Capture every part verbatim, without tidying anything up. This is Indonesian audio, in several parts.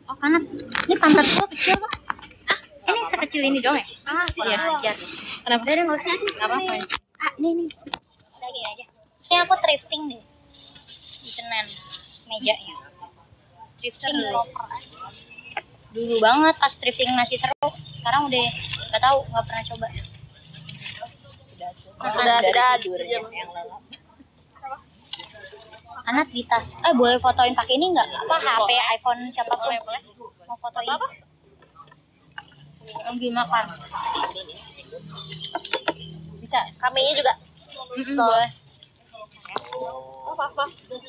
Oh kanat, ini pantat gua kecil kok. Ah, ini sekecil ini dong ya? Ah, iya aja. Kenapa? Udah nggak usah. Nggak apa-apa. Ah, ini nih. Lagi aja. Ini aku thrifting deh. Di Senen, mejanya. Thrifting loker. Dulu banget pas thrifting masih seru. Sekarang udah nggak tahu, nggak pernah coba. Sudah tidur yang lelap. Anak di tas. Eh boleh fotoin pakai ini nggak? Apa H P iPhone siapa tuh? Boleh. Mau fotoin? Apa? Lagi makan. Bisa. Kamenya juga. Mm-mm, boleh. Apa apa?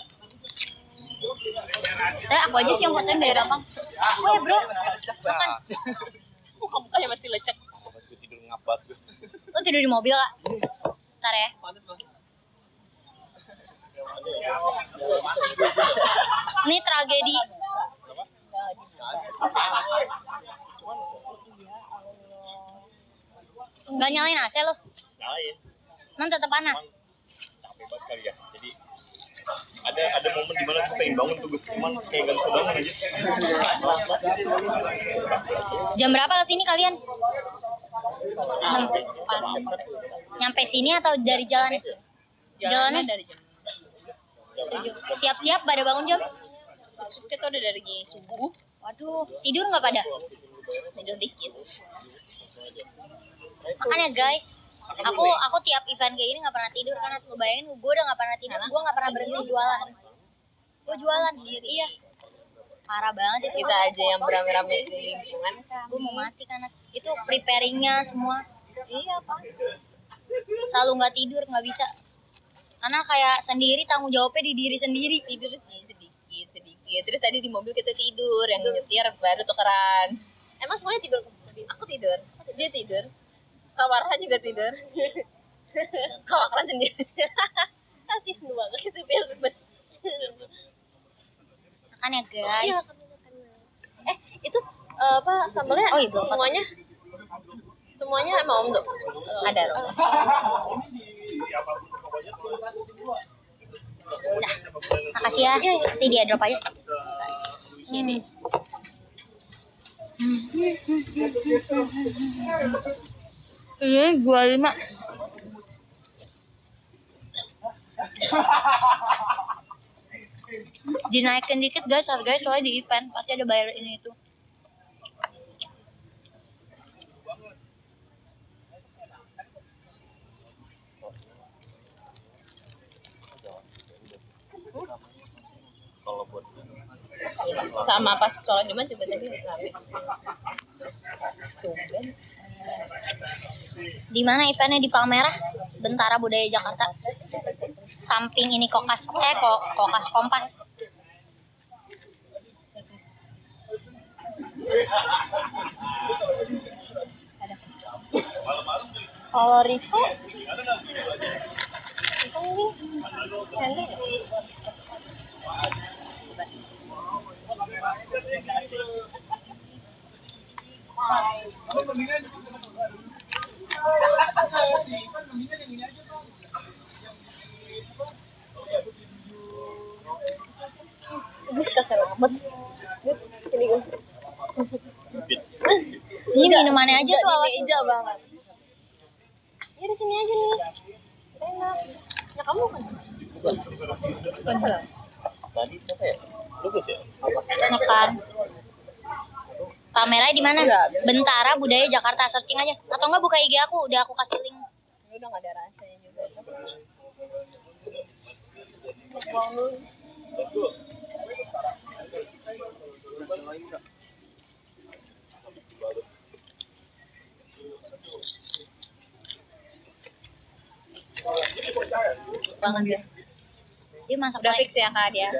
Eh aku aja sih yang fotoin biar gampang. Oh ya bro. Makan. Muka mukanya masih lecek. Tidur ngabat. Lo tidur di mobil kak? Ntar ya. Ini tragedi. Gak nyalain A C lo? Nyalain. Emang tetap panas? Capek banget kali ya. Jadi ada ada momen dimana aku pengen bangun tuh Gus, cuman kayak gak bisa bangun aja. Jam berapa kesini kalian? Nyampe sini atau dari jalan? Jalannya dari jam. Siap-siap pada bangun jam? Kita udah dari subuh. Waduh, tidur nggak pada? Tidur dikit. Makanya guys, aku aku tiap event kayak gini nggak pernah tidur karena lu bayangin gue udah nggak pernah tidur, gue nggak pernah berhenti jualan. Gue jualan, iya. Parah banget itu. Kita aja yang beramai-ramai keliling kan. Gue mau mati karena itu preparingnya semua. Iya pak. Selalu nggak tidur, nggak bisa. Karena kayak sendiri tanggung jawabnya di diri sendiri. Tidur sih sedikit sedikit. Terus tadi di mobil kita tidur, yang nyetir baru tukeran. Emang semuanya tidur? Aku tidur, dia tidur. Kawarha juga tidur. Kawaran sendiri. Kasihan banget supir bus. Makanya guys. Eh itu uh, apa sambalnya? Oh, iya, belum. Semuanya semuanya emang om tuh ada loh. Nah, makasih ya. Nanti dia drop aja. Ini. Ini dua puluh lima. Dinaikin dikit guys harganya soalnya di event pasti ada bayar ini itu. Kalau buat Sama pas sholat Jumat juga tadi rame. Tumben. Di mana eventnya? Di Palmerah, Bentara Budaya Jakarta. Samping ini Kokas eh kok Kokas Kompas. Kalau Riko ini Gus kasih amat. Gus ini Gus. ini minumannya aja tuh awas. Hijau banget. Ya di sini aja nih. Enak. Ya kamu kan. tadi apa ya? Lugus ya? Makan. Kameranya di mana? Bentara Budaya Jakarta, searching aja. Atau enggak buka I G aku, udah aku kasih link. Ini udah nggak ada rasanya juga. Banget ya. Dia masak Udah lagi. fix ya kak dia.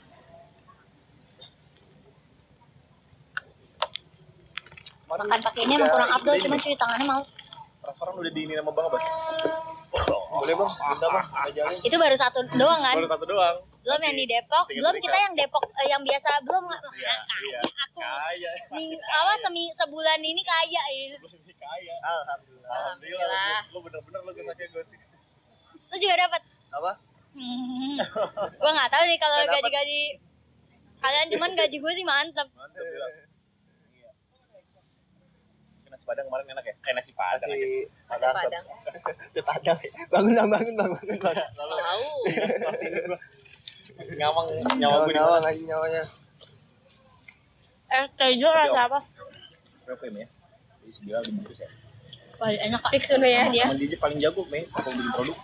Makan pakai ini emang kurang upload, cuma cuci tangannya males. Transferan udah diinin sama Bang Abbas. Boleh Bang, minta Bang, ajalin. Itu baru satu doang kan? Baru satu doang. Belum yang di Depok, belum kita yang Depok eh, yang biasa belum. Iya, iya. Aku Kaya. ming, apa semi sebulan ini kaya ya. Lebih kaya. Alhamdulillah. Alhamdulillah. Lu bener-bener lu gesaknya gue sih. Lu juga dapat? Apa? Hmm. Gua nggak tahu nih kalau Nggak dapet. gaji-gaji Kalian cuman gaji gue sih mantep. Mantap ya. Iya. Nasi Padang kemarin enak ya? Eh nasi Padang aja. Nasi Ada Padang. Padang. Nasi Padang. Bangun bang, bangun bang, bangun bang. Lalu Tahu. masih gua masih ngawang nyawa gue di Nyawa mana? lagi nyawanya. Eh, keju rasa apa? Berapa ya? Jadi sembilan dibungkus ya. Wah, enak kak. Fix udah ya dia. Teman dia paling jago, Mei, kalau bikin produk.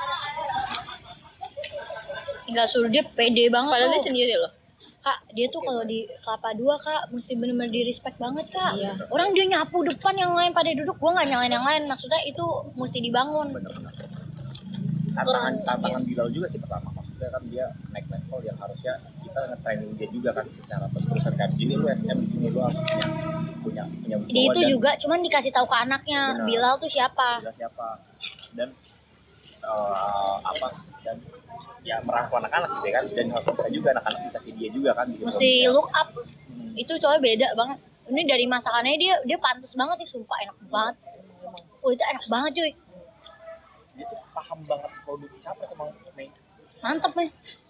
Enggak suruh dia pede banget. Padahal dia tuh. sendiri loh. Kak, dia tuh kalau di Kelapa Dua kak, mesti bener-bener di respect banget kak. Iya. Orang dia nyapu depan, yang lain pada duduk, gua nggak nyalain yang lain. Maksudnya itu mesti dibangun. Benar-benar. Tantangan tantangan Bilal juga sih pertama. Maksudnya kan dia naik level yang harusnya kita nge-training dia juga kan secara terus-terusan kan. Gini lu S M di sini lu harus punya punya punya Dia itu dan juga, cuman dikasih tahu ke anaknya, Benar. Bilal tuh siapa. Bilal siapa dan eh, apa dan ya merangkul anak-anak gitu ya kan, dan harus bisa juga anak-anak bisa ke dia juga kan gitu. Mesti look up. Hmm. Itu soalnya beda banget. Ini dari masakannya dia dia pantas banget nih, sumpah enak banget. Oh itu enak banget cuy. Dia tuh paham banget produk capres sama Mei. Mantep nih.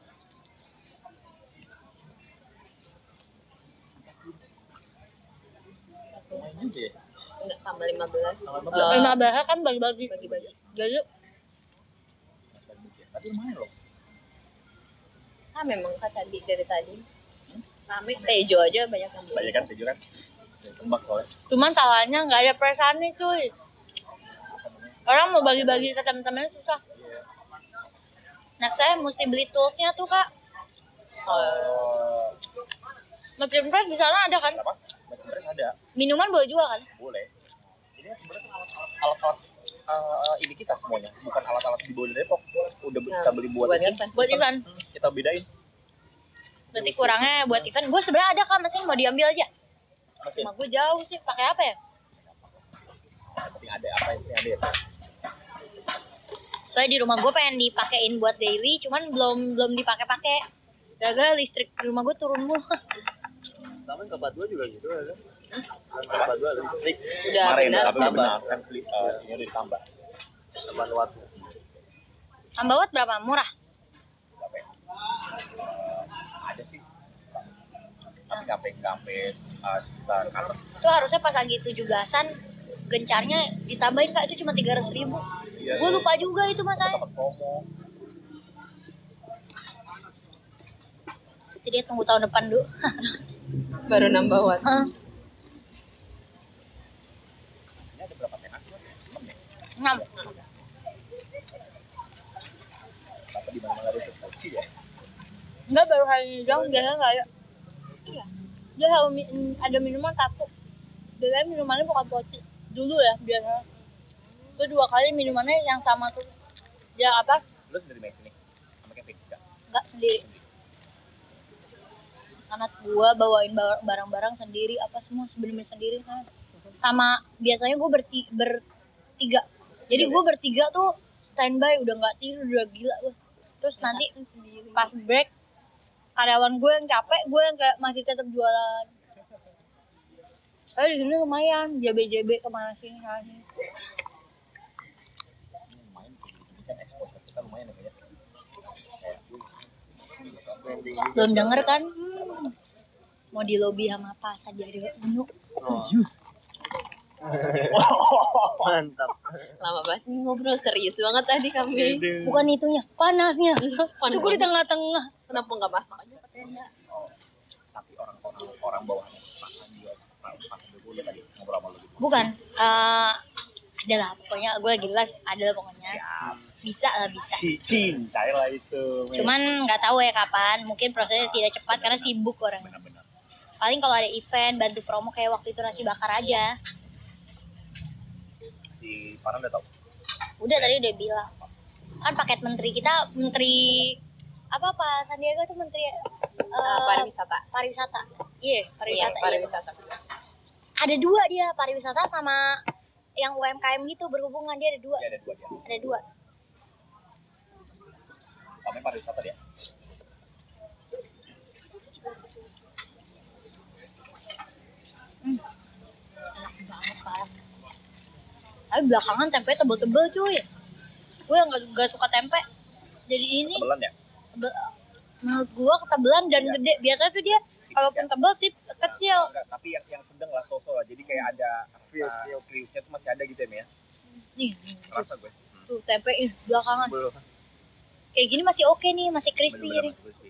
Lumayan juga ya. Enggak tambah lima belas. Tambah lima Eh, belas. Lima belas kan bagi-bagi. bagi-bagi. Jadi Mas Badut ya. Tapi lumayan loh. Ah memang kan tadi dari tadi. Rame. Tejo aja banyak yang beli. Banyak kan tujuh kan. Tembak soalnya. cuman salahnya nggak ada perasaan nih cuy. Orang mau bagi-bagi ke teman-temannya susah. Nah saya mesti beli toolsnya tuh kak. Oh, Mesin press di sana ada kan? apa? Mesin press ada. Minuman boleh juga kan? Boleh. Ini sebenarnya kan alat-alat alat-alat eh, ini kita semuanya, bukan alat-alat di bawah Depok. Udah Ya, kita beli buat, buat ini, event. Buat event. Hmm, kita bedain. Berarti kurangnya buat event. Gue sebenarnya ada kak mesin, mau diambil aja. Mesin. Sama gue jauh sih. Pakai apa ya? Yang penting ada apa yang penting ada ya. Soalnya di rumah gue pengen dipakein buat daily, cuman belum belum dipakai-pakai. Gagal listrik di rumah gue turun mulu. Sama yang Kelapa Dua juga gitu ada. Kelapa Dua listrik Udah Kemarin benar. tapi udah Tambah. benar kan beli eh, ini udah ditambah. delapan watt. Tambah watt berapa? Murah. Berapa ya? Eh, ada sih tapi K P K P uh, sejuta ke atas. Itu harusnya pas lagi tujuh belasan gencarnya ditambahin kak, itu cuma tiga ratus ribu. Iya, Gue iya. lupa juga itu masalahnya. Dapat promo. Jadi tunggu tahun depan dulu. Baru nambah watt. Hah, Ini ada berapa tenas sih? enam ya? enam. Apa di mana-mana ada kunci ya? Enggak, baru hari ini doang, biasanya enggak ada. Iya. Dia selalu mi- ada minuman satu. Biasanya minumannya bukan poci. Dulu ya biasanya. Itu dua kali minumannya yang sama tuh. Ya apa? Lu sendiri main sini? Sama Kevin? Enggak. Enggak sendiri. Anak gua bawain bar- barang-barang sendiri, apa semua sebenarnya sendiri kan. Sama biasanya gua berti bertiga. Jadi gua bertiga tuh standby, udah nggak tidur, udah gila gua. Terus nanti pas break karyawan gue yang capek, gue yang kayak masih tetap jualan. Tapi di sini lumayan, J B J B kemana sini sana sini. Ini lumayan ini kan exposure kita lumayan ya. Kayak Branding Belum denger kan? Hmm. Mau di lobby sama Pak Sandiaga Uno. serius. Mantap. Lama banget ngobrol serius banget tadi kami. Bukan itunya, panasnya. Panas Itu gue di banget. tengah-tengah. Kenapa nggak masuk aja ke tenda? Oh, tapi orang-orang orang bawahannya pasan dia pasan dulu tadi ngobrol sama lu gitu. Bukan, eh adalah pokoknya gue lagi live, adalah pokoknya. Siap. Bisa lah, bisa. Si cincai lah itu. men. Cuman nggak tahu ya kapan, mungkin prosesnya tidak cepat karena sibuk orang. benar-benar. Paling kalau ada event, bantu promo kayak waktu itu nasi bakar aja. Si Farhan udah tahu. Udah tadi udah bilang. Kan paket menteri kita, menteri apa Pak Sandiaga tuh menteri eh, Uh, pariwisata. pariwisata. Iya, pariwisata. Iya, iya. pariwisata. Ada dua dia, pariwisata sama yang U M K M gitu berhubungan, dia ada dua. Dia ada dua dia. Ada dua. Kami pariwisata dia. Hmm. Enak banget parah. Tapi belakangan tempe tebel-tebel cuy. Gue yang gak, gak suka tempe. Jadi ini Tebelan ya? tebel, Menurut gua ketebelan dan Iya. gede. Biasanya tuh dia kalaupun tebel tip kecil. Enggak, tapi yang yang sedang lah, sosok lah. Jadi kayak ada Kriuk, rasa kriuk. kriuknya tuh masih ada gitu ya, Mi, ya. Nih, nih Rasa gue. tuh tempe ih, belakangan. Belum. Kayak gini masih oke nih, masih crispy Bener-bener nih. masih crispy.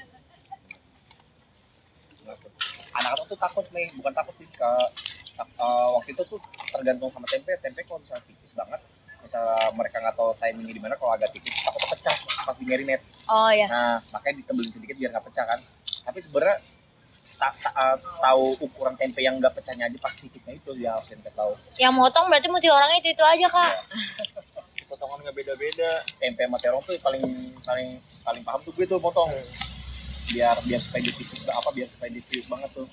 Anak-anak tuh takut nih, bukan takut sih ke uh, waktu itu tuh tergantung sama tempe. Tempe kalau misalnya tipis banget, misalnya mereka nggak tahu timingnya di mana, kalau agak tipis takut pecah pas di marinate. Oh ya. Nah, makanya ditebelin sedikit biar nggak pecah kan. Tapi sebenarnya tak ta, uh, tahu ukuran tempe yang nggak pecahnya aja pas tipisnya itu dia harus kasih tahu. Yang motong berarti mesti orangnya itu itu aja kak. Potongan nggak beda-beda. Tempe sama terong tuh paling paling paling paham tuh gue tuh potong. Biar biar supaya dia tipis apa biar supaya dia tipis banget tuh.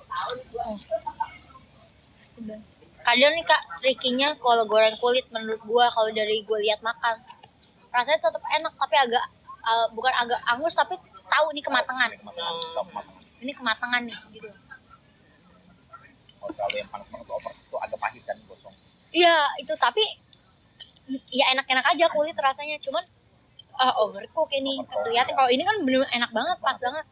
Kadang nih kak, trikinya kalau goreng kulit menurut gua kalau dari gua lihat makan rasanya tetap enak tapi agak uh, bukan agak angus tapi tahu nih kematangan. Ini kematangan, tahu kematangan. Ini kematangan nih gitu. Kalau terlalu yang panas banget tuh over tuh agak pahit kan gosong. Iya itu tapi ya enak-enak aja kulit rasanya cuman uh, overcook ini. Lihatin kalau ini kan bener enak banget, pas banget.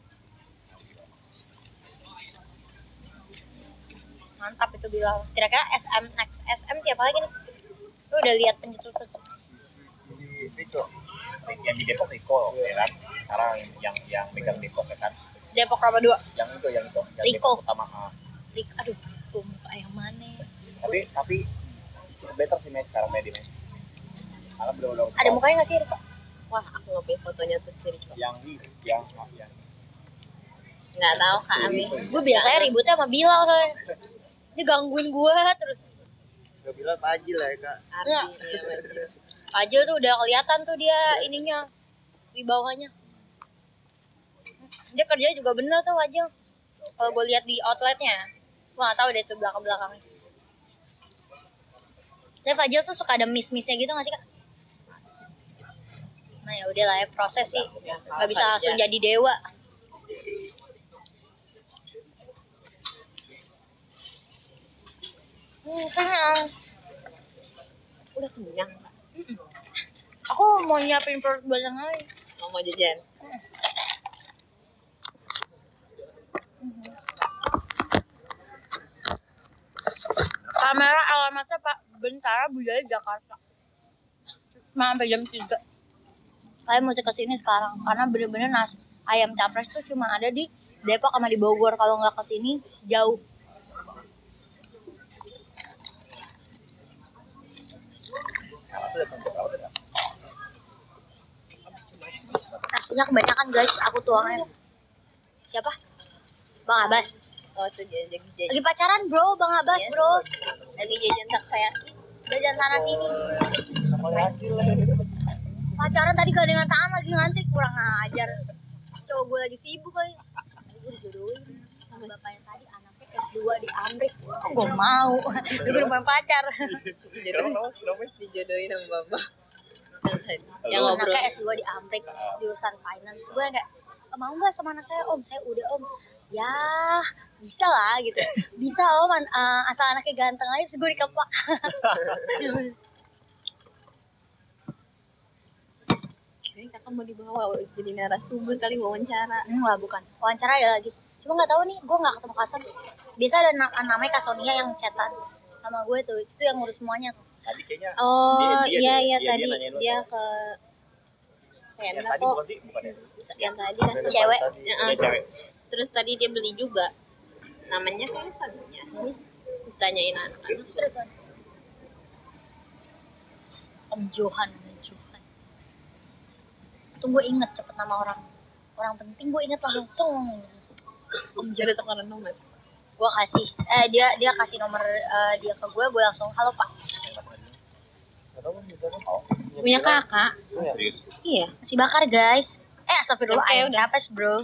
Mantap itu bilang. Kira-kira S M next S M siapa lagi nih? Lu udah lihat pencetus Di Rico. Yang di Depok Riko ya kan. Sekarang yang yang megang Depok ya kan. Depok apa dua? Yang itu yang itu yang Riko. Depok utama. ah. Rik, aduh, gua muka yang mana? Tapi tapi cukup better sih Mes sekarang Medi Mes. Karena benar-benar Ada mukanya nggak sih Riko? Wah, aku nge fotonya tuh si Riko. yang ini yang yang Nggak tahu Kak Ami. Gue biasanya ributnya sama Bilal kan. Dia gangguin gue terus. Gak bilang Pajil lah ya kak. Ardi, iya, Madi. Aja tuh udah kelihatan tuh dia ininya di bawahnya. Dia kerjanya juga bener tuh Wajil. Kalau gue lihat di outletnya, gue nggak tahu deh tuh belakang belakangnya. Tapi Fajil tuh suka ada miss-missnya gitu nggak sih kak? Nah ya udah lah ya proses sih, nggak bisa langsung jadi dewa. Hmm, kenyang. Udah kenyang Kak. Aku mau nyiapin perut buat yang lain. Mau mau jajan. Kamera alamatnya Pak Bentara Budaya Jakarta. Sampai jam tiga. Kalian mesti kesini sekarang karena bener-bener nasi ayam capres tuh cuma ada di Depok sama di Bogor. Kalau nggak kesini jauh. Karena tuh datang ke perawat ya. Nasinya kebanyakan guys, aku tuangnya. Siapa? Bang Abbas. Oh tuh dia lagi jajan. Lagi pacaran bro, Bang Abbas Iya. bro. Lagi jajan takoyaki. Jajan sana sini. Pacaran tadi gandengan tangan lagi ngantri, kurang ajar. Cowok gue lagi sibuk kali. Tadi gue dijodohin sama bapaknya tadi, anaknya S dua di Amrik. Oh, gue mau. Gue udah punya pacar. Dijodohin, dijodohin sama bapak. Yang tadi. Yang Yang ngobrol. anaknya S dua di Amrik, jurusan finance. Gue kayak, "Oh, mau nggak sama anak saya om? Saya udah om. Ya bisa lah gitu. Bisa om, an- uh, asal anaknya ganteng aja. Terus gue dikeplak. Kirain kakak mau dibawa jadi narasumber kali wawancara. Enggak, bukan. Wawancara ada lagi. Cuma nggak tahu nih, gue nggak ketemu Kason. Biasa ada na- namanya Kasonia yang chatan sama gue tuh. Itu yang ngurus semuanya tuh. Tadi kayaknya Oh Dia- dia- iya dia- iya dia- tadi dia nanyain lu dia tuh. ke yang Pemda tadi kok. bukan sih, bukan ya? Yang tadi kan Dari Cewek. tadi. Ya, Dia cewek. terus tadi dia beli juga. Namanya kayaknya Sonia. Ini ditanyain anak-anak. Om Johan, Om Johan. Tunggu inget cepet nama orang. Orang penting gue inget langsung. Tung. Om Jadi Johan. tekanan nomor. Gue kasih. Eh dia dia kasih nomor eh, dia ke gue. Gue langsung halo pak. Gak tau kan juga kan. Oh, Punya kakak. Punya. serius. Iya. Nasi bakar guys. Eh astagfirullah, Oke, ayam udah. capes bro.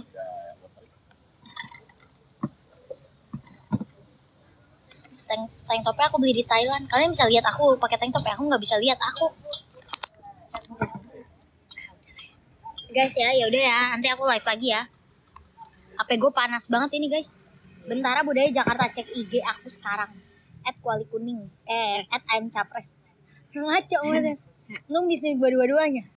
Tank, tank topnya aku beli di Thailand. Kalian bisa lihat aku pakai tank top ya? Aku nggak bisa lihat aku. Guys ya, ya udah ya. Nanti aku live lagi ya. H P gue panas banget ini guys. Bentara Budaya Jakarta, cek I G aku sekarang. At kuali kuning. Eh, at ayam capres. Ngaco banget. Lu bisnis dua-dua-duanya.